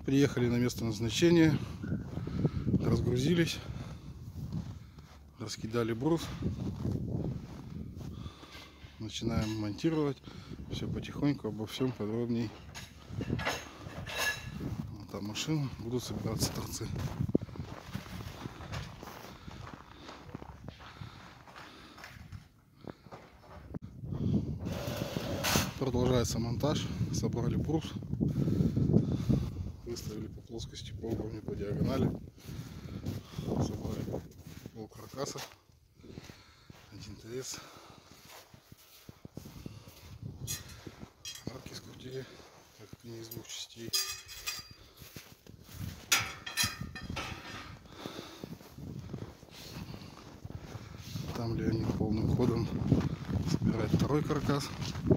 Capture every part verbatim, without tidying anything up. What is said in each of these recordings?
Приехали на место назначения, разгрузились, раскидали брус, начинаем монтировать. Все потихоньку, обо всем подробней. Вот там машина, будут собираться торцы. Продолжается монтаж. Собрали брус, выставили по плоскости, по уровню, по диагонали. Собрали пол каркаса, один ТС. Арки скрутили, так как они из двух частей. Там Леонид полным ходом собирает второй каркас.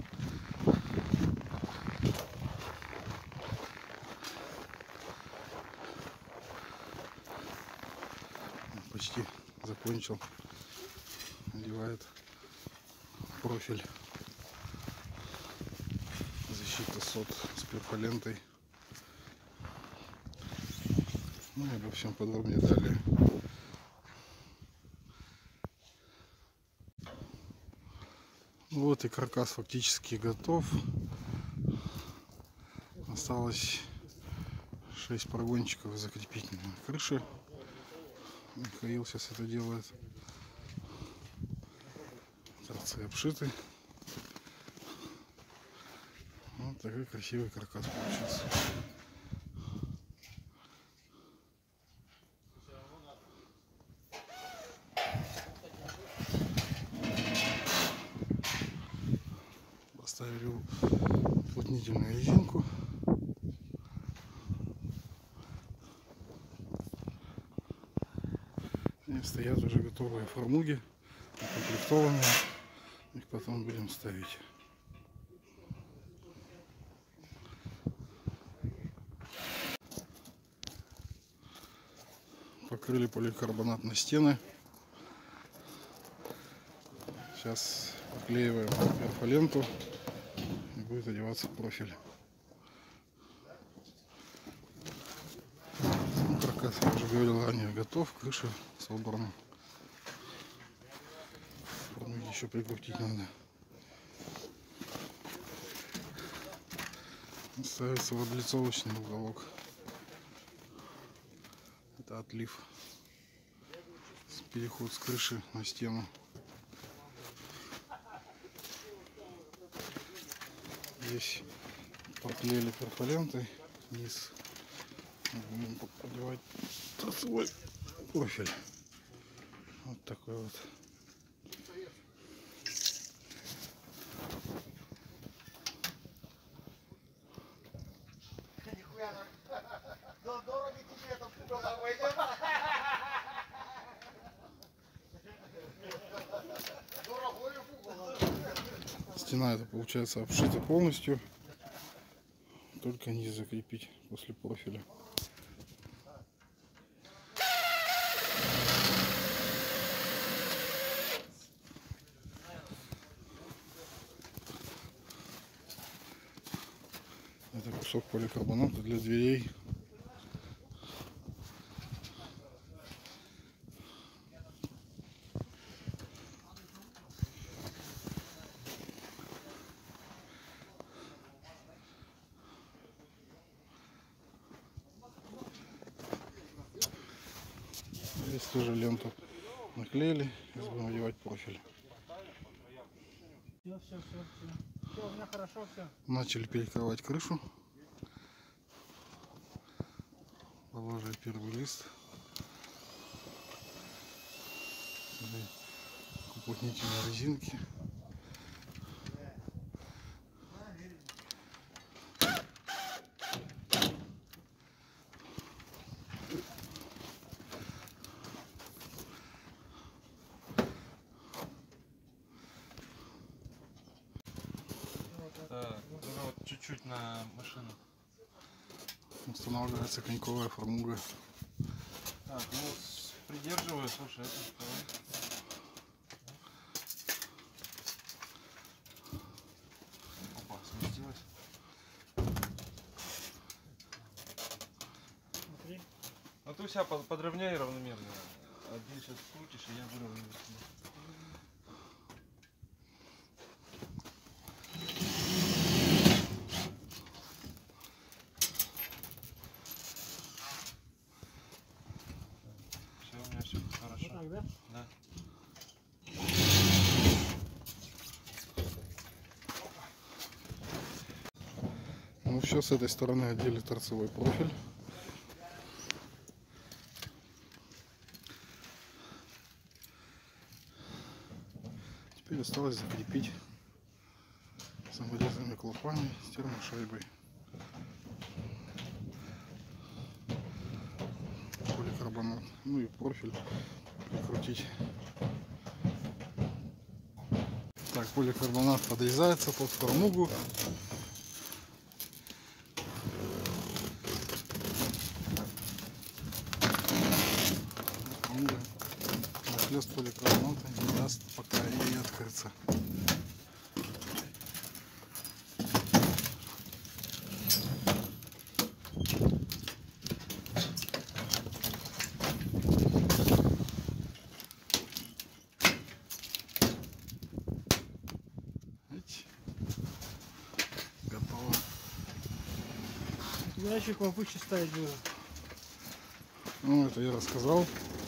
Почти закончил. Надевает профиль. Защита сот с перфолентой. Ну и обо всем подробнее далее. Вот и каркас фактически готов. Осталось шесть прогончиков закрепить на крыше. Михаил сейчас это делает. Торцы обшиты. Вот такой красивый каркас получился. Поставили уплотнительную резинку. И стоят уже готовые фрамуги, укомплектованные. Их потом будем ставить. Покрыли поликарбонат на стены. Сейчас поклеиваем перфоленту и будет одеваться профиль. Ну, каркас, я уже говорил ранее, готов. Крыша собрана. Фрамуги еще прикрутить надо. Ставится в облицовочный уголок. Это отлив. Переход с крыши на стену. Здесь поклеили перфолентой. Низ будем поддевать торцевой профиль. Вот такой вот. Стена это получается обшита полностью, только низ закрепить после профиля. Это кусок поликарбоната для дверей. Здесь тоже ленту наклеили, сейчас будем одевать профиль. Все, все, все, все. Все, у меня хорошо, все. Начали перекрывать крышу. Положили первый лист. Уплотнительные резинки. Так, вот чуть-чуть на машину. Устанавливается коньковая фрамуга. Так, ну придерживаю, слушай, это второй. Опа, сместилась. ты у себя под- подровняй равномерно. А ты сейчас крутишь, и я выровняю себе. Все, у меня все Вот хорошо. так, да? Да. Ну все, с этой стороны одели торцевой профиль. Теперь осталось закрепить саморезными клапанами с термошайбой. Поликарбонат. Ну и профиль прикрутить. Так, поликарбонат подрезается под фрамугу. Нахлёст поликарбоната не даст пока ей открыться. Готово. Ящик попыче ставить было. Ну, это я рассказал.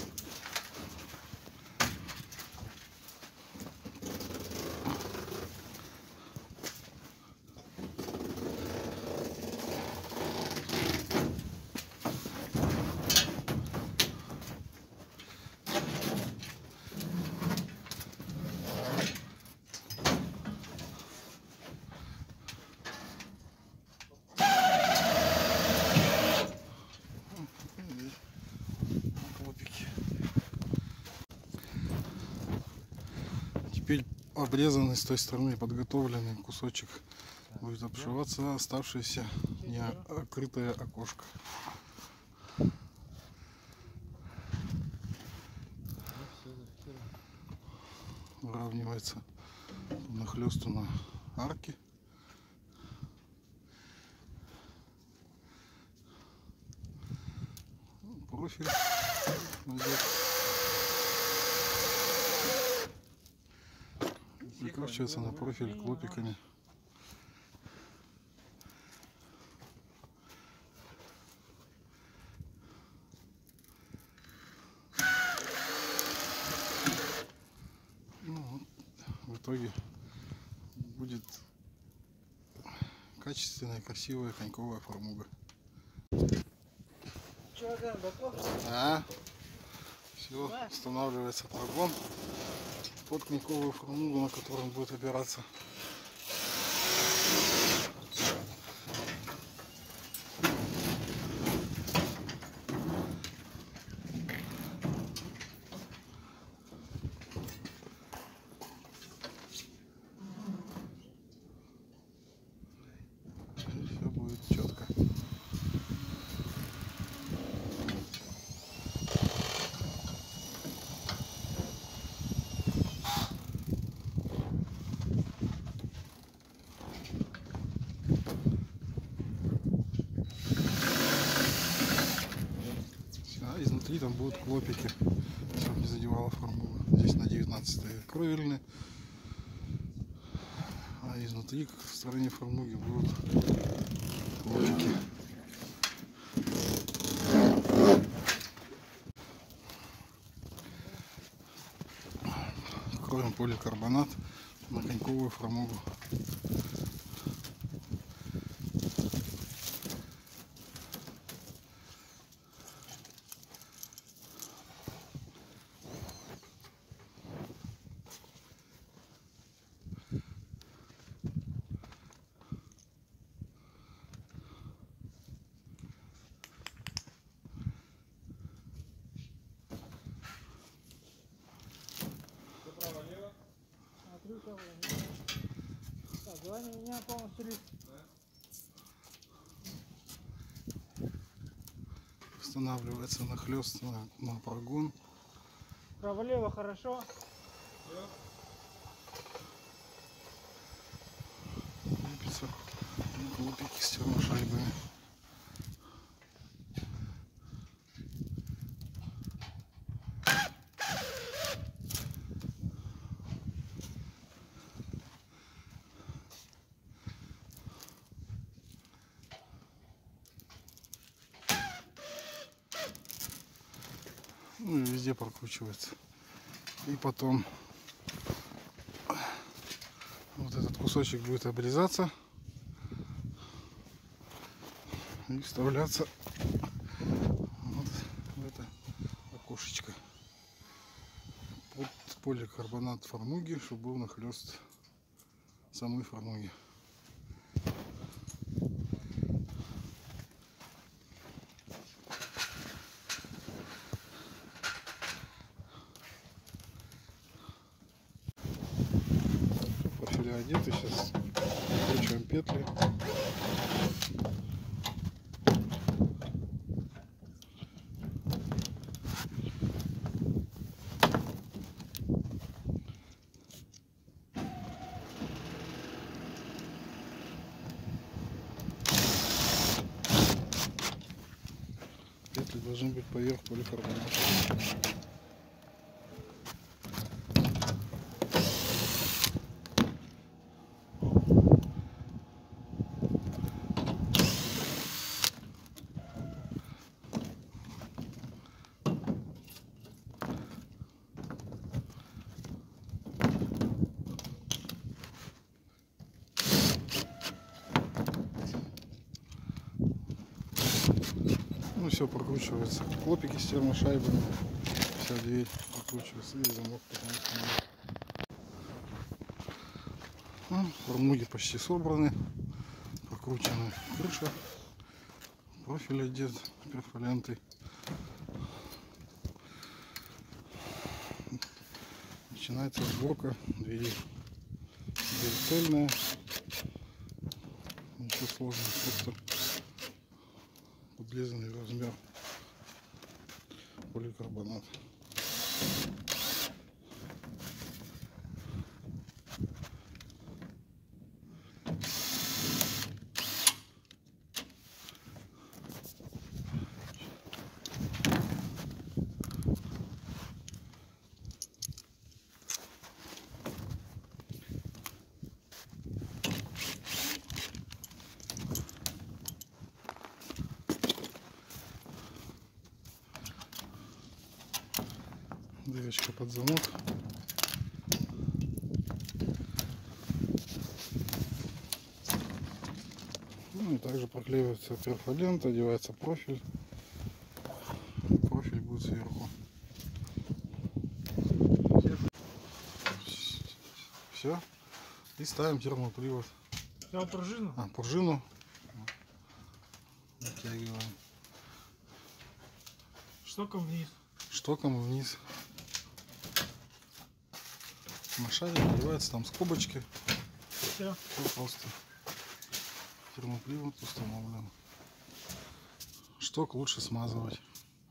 Теперь обрезанный с той стороны подготовленный кусочек будет обшиваться оставшееся не открытое окошко. Выравнивается нахлёсту на арке. Профиль идет. Прикручивается на профиль клопиками. Ну, в итоге будет качественная, красивая коньковая фрамуга. Че, да, готов? А, все, устанавливается прогон под коньковую фрамугу, на котором будет опираться. Все будет четко. А изнутри там будут клопики, чтобы не задевала фрамугу. Здесь на девятнадцатые кровельные, а изнутри в стороне фрамуги будут клопики. Кроем поликарбонат на коньковую фрамугу. Смотрю, кого. Так, давай на меня полностью лист. Устанавливается нахлёст на, на прогон. Право-лево хорошо. Крепится на клопики с термошайбами. Ну и везде прокручивается. И потом вот этот кусочек будет обрезаться и вставляться вот в это окошечко под поликарбонат фрамуги, чтобы был нахлест самой фрамуги. Профили одеты, сейчас откручиваем петли. Петли должны быть поверх поликарбоната. Ну все прокручивается. Клопики с термошайбами. Вся дверь прокручивается и замок потом снимается. Ну, фрамуги почти собраны. Прокручена крыша. Профиль одет перфолентой. Начинается сборка двери. Дверь цельная. Ничего сложного, просто подлизанный размер поликарбонат. Дырочка под замок. Ну и также проклеивается перфолент, одевается профиль. Профиль будет сверху. Все. И ставим термопривод. А пружину? А, пружину. Натягиваем. Штоком вниз. Штоком вниз. На шаре надевается там скобочки. Все. Все просто. Термопривод установлен. Шток лучше смазывать.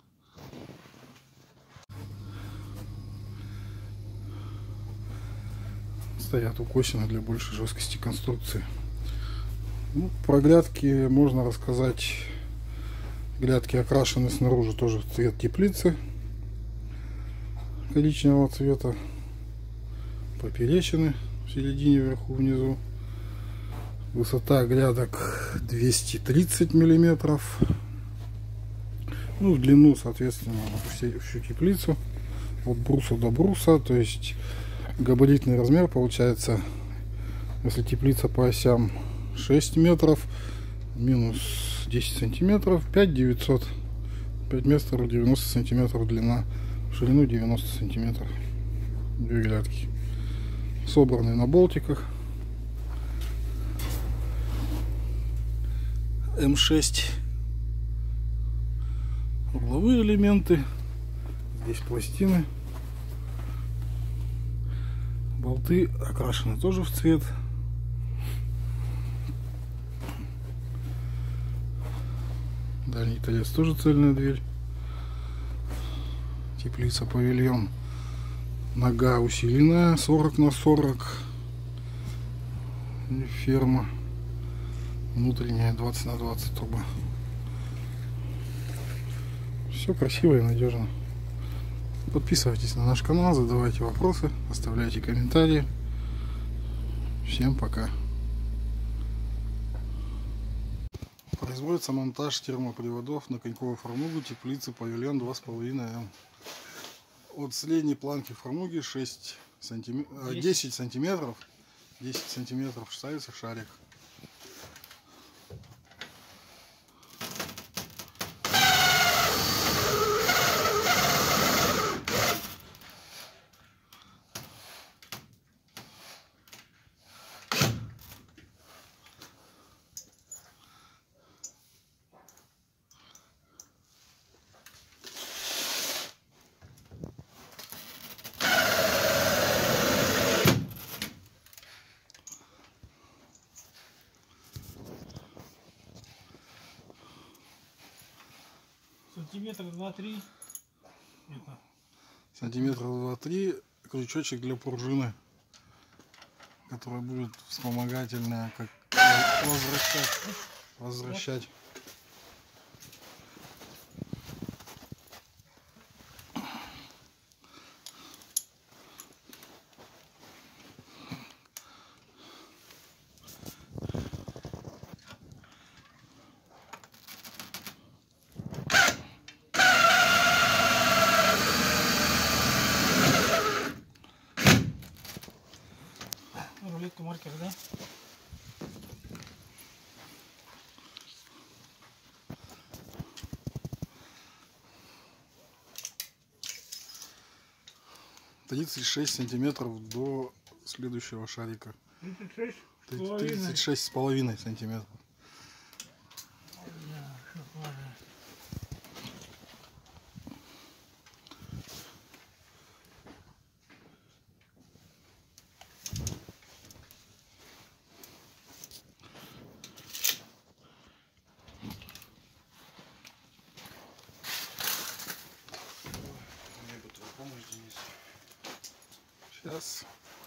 Стоят укосины для большей жесткости конструкции. Ну, про грядки можно рассказать. Грядки окрашены снаружи тоже в цвет теплицы коричневого цвета. Поперечины в середине, вверху, внизу. Высота грядок двести тридцать миллиметров. Ну, в длину, соответственно, всю, всю теплицу. От бруса до бруса. То есть габаритный размер получается, если теплица по осям шесть метров, минус десять сантиметров, пять девятьсот. пять метров девяносто сантиметров длина. В ширину девяносто сантиметров. Две грядки. Собраны на болтиках. эм шесть. Угловые элементы. Здесь пластины. Болты окрашены тоже в цвет. Дальний торец тоже цельная дверь. Теплица павильон. Нога усиленная сорок на сорок. Ферма. Внутренняя двадцать на двадцать труба. Все красиво и надежно. Подписывайтесь на наш канал, задавайте вопросы, оставляйте комментарии. Всем пока. Производится монтаж термоприводов на коньковую фрамугу теплицы павильон два с половиной эм. от средней планки фрамуги шесть сантиметров, десять сантиметров, десять сантиметров ставится шарик. Сантиметр два-три. Сантиметра два-три крючочек для пружины, которая будет вспомогательная, как возвращать, возвращать. Рулетка маркер, да? тридцать шесть сантиметров до следующего шарика. тридцать шесть с тридцать шесть с половиной сантиметров. Сейчас.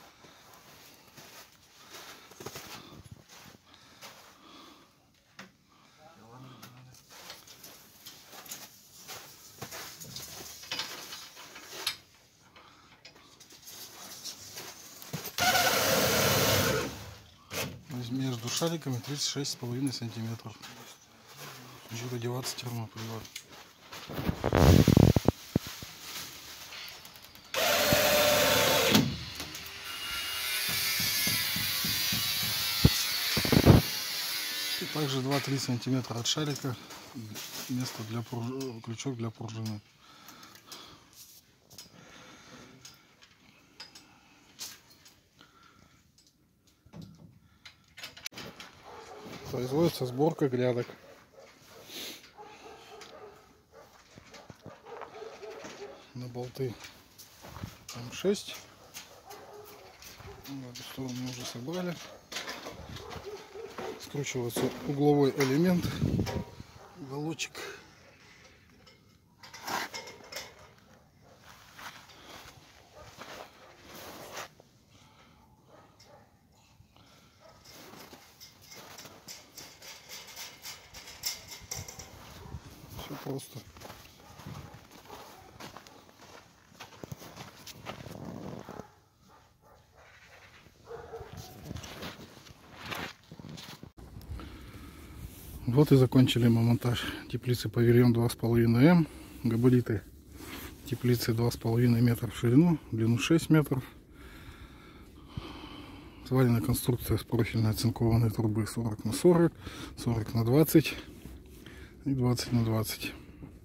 Между шариками тридцать шесть с половиной сантиметров. Будет одеваться термопривод. Также два-три сантиметра от шарика место для пруж... крючок для пружины. Производится сборка грядок. На болты эм шесть. В эту сторону мы уже собрали. Скручивается угловой элемент, уголочек. Все просто. Вот и закончили мы монтаж теплицы павильон два с половиной эм. Габариты теплицы два с половиной метра в ширину, длину шесть метров. Сварена конструкция с профильной оцинкованной трубы сорок на сорок, сорок на двадцать и двадцать на двадцать.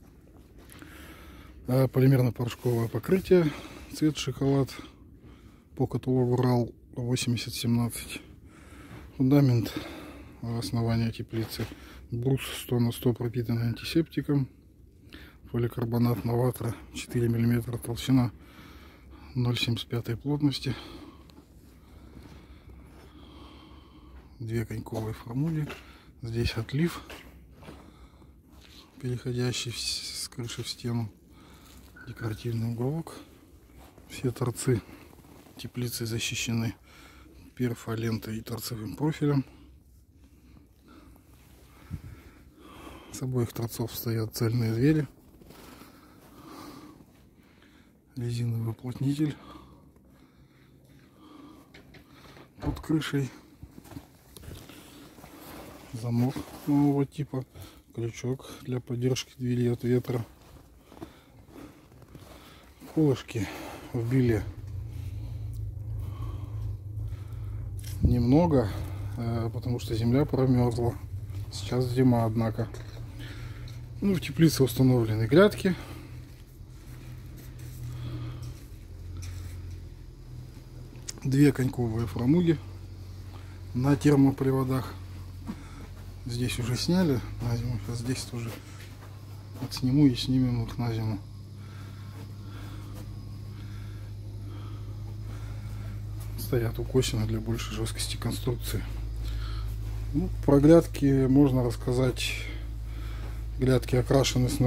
Полимерно-порошковое покрытие, цвет шоколад, по каталогу РАЛ восемьдесят семнадцать. Фундамент основания теплицы. Брус сто на сто пропитанный антисептиком. Поликарбонат новатора четыре миллиметра толщина, ноль целых семьдесят пять сотых плотности. Две коньковые фрамуги. Здесь отлив, переходящий с крыши в стену. Декоративный уголок. Все торцы теплицы защищены перфолентой и торцевым профилем. С обоих торцов стоят цельные двери. Резиновый уплотнитель под крышей. Замок нового типа. Крючок для поддержки двери от ветра. колышки вбили немного, потому что земля промерзла. Сейчас зима, однако. Ну, в теплице установлены грядки. Две коньковые фрамуги на термоприводах. Здесь уже сняли на зиму. Сейчас здесь тоже отсниму и снимем их на зиму. Стоят укосины для большей жесткости конструкции. Ну, про грядки можно рассказать. Грядки окрашены снаружи.